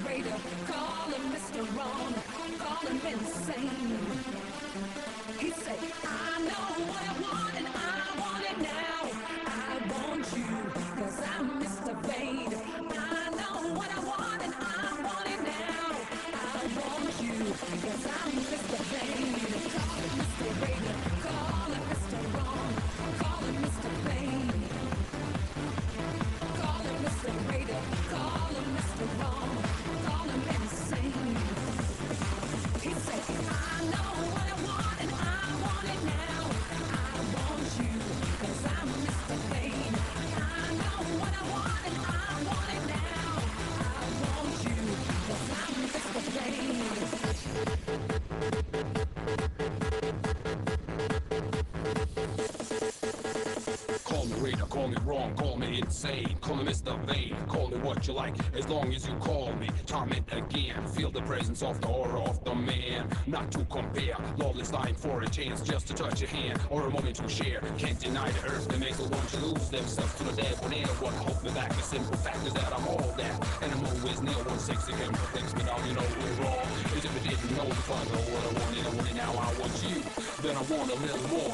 Raider, call him Mr. Wrong, call him insane. He said, I know what I want and I want it now. I want you, cause I'm Mr. Vain. I know what I want and I want it now. I want you, cause I'm Mr. Vain. Call him Mr. Raider, call him Mr. Wrong, call him Mr. Vain. Call him Mr. Raider, call him Mr. Wrong, call him insane. He said, I know what I want and I want it now. I want you, cause I'm Mr. Vain. I know what I want and I want it now. I want you, cause I'm Mr. Vain. Call me Raider, call me wrong, call me insane, call me Mr. Vain, call me what you like, as long as you call me. Torment again, feel the presence of the aura of the man. Not to compare, lawless lying for a chance, just to touch your hand, or a moment to share. Can't deny the earth that makes the one to lose themselves to the dead one air. What holds me back, the simple fact is that I'm all that. And I'm always near 160 again, thinks me now you know we're wrong. As if I didn't know if I know what I wanted, I want it now, I want you, then I want a little more.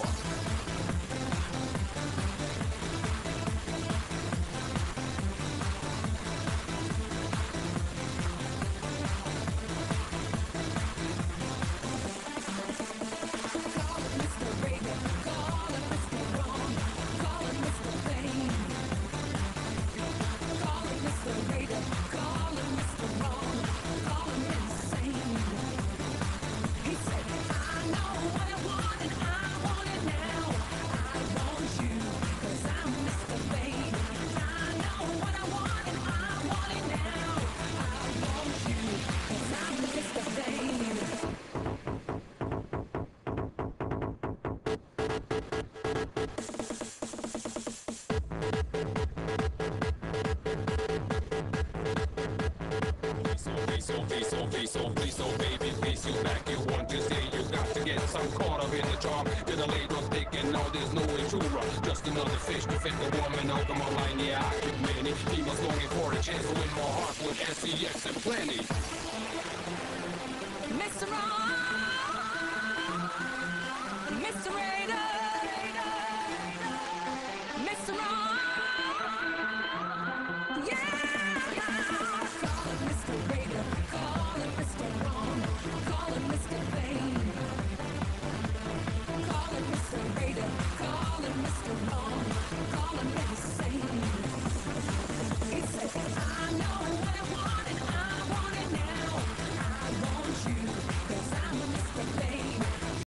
So baby, please you back, you want to stay, you got to get some caught up in the charm. Get a ladle thinking, no, there's no way to run. Just another fish to fit the woman out of my line. Yeah, I keep many females longing for a chance to win my heart with SEX and plenty.